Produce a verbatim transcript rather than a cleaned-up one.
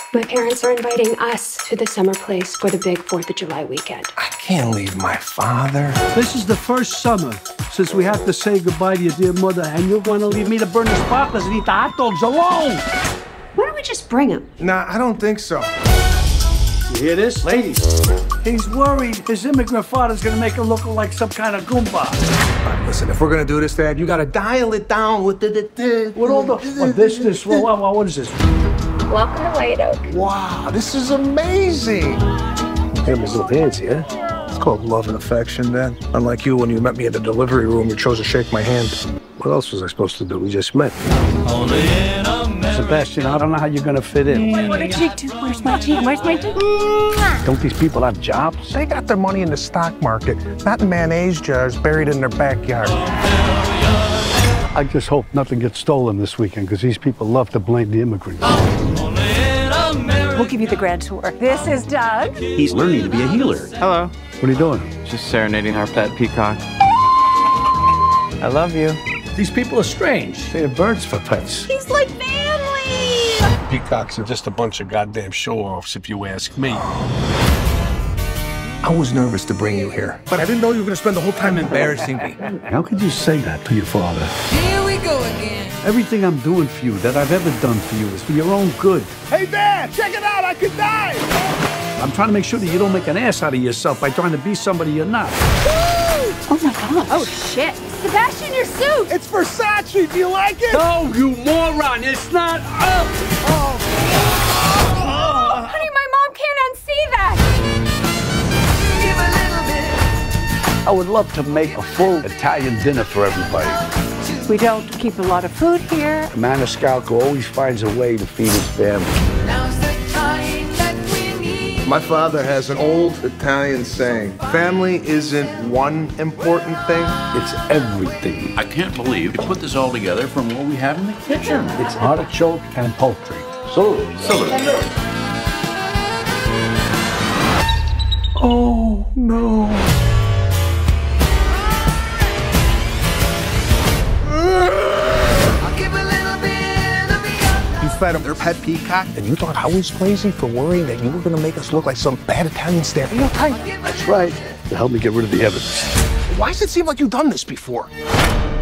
My parents are inviting us to the summer place for the big fourth of July weekend. I can't leave my father. This is the first summer since we had to say goodbye to your dear mother, and you're going to leave me to burn the sparklers and eat the hot dogs alone. Why don't we just bring him? Nah, I don't think so. You hear this? Ladies, he's worried his immigrant father's going to make him look like some kind of goomba. All right, listen, if we're going to do this, Dad, you got to dial it down with the... the, the With all the... What, this, this, what, what, what is this? Welcome to White Oak. Wow, this is amazing. Family's a little fancy, huh? It's called love and affection, Dad. Unlike you, when you met me in the delivery room, you chose to shake my hand. What else was I supposed to do? We just met. Sebastian, I don't know how you're going to fit in. What a cheek too. Where's my cheek? Where's my cheek? Don't these people have jobs? They got their money in the stock market, not in mayonnaise jars buried in their backyard. I just hope nothing gets stolen this weekend, because these people love to blame the immigrants. We'll give you the grand tour. This is Doug. He's learning to be a healer. Hello. What are you doing? Just serenading our pet peacock. I love you. These people are strange. They have birds for pets. He's like family. Peacocks are just a bunch of goddamn show-offs, if you ask me. I was nervous to bring you here, but I didn't know you were going to spend the whole time embarrassing me. How could you say that to your father? Here we go again. Everything I'm doing for you, that I've ever done for you, is for your own good. Hey, Dad, check it out. I could die. I'm trying to make sure that you don't make an ass out of yourself by trying to be somebody you're not. Oh my God. Oh, shit. Sebastian, your suit. It's Versace. Do you like it? No, you moron. It's not up. Oh, honey, my mom can't unsee that. I would love to make a full Italian dinner for everybody. We don't keep a lot of food here. Maniscalco always finds a way to feed his family. My father has an old Italian saying, family isn't one important thing. It's everything. I can't believe you put this all together from what we have in the kitchen. It's artichoke and poultry. Salute. Salute. Oh, no. You fed them their pet peacock, and you thought I was crazy for worrying that you were going to make us look like some bad Italian stereotype? That's right. To help me get rid of the evidence. Why does it seem like you've done this before?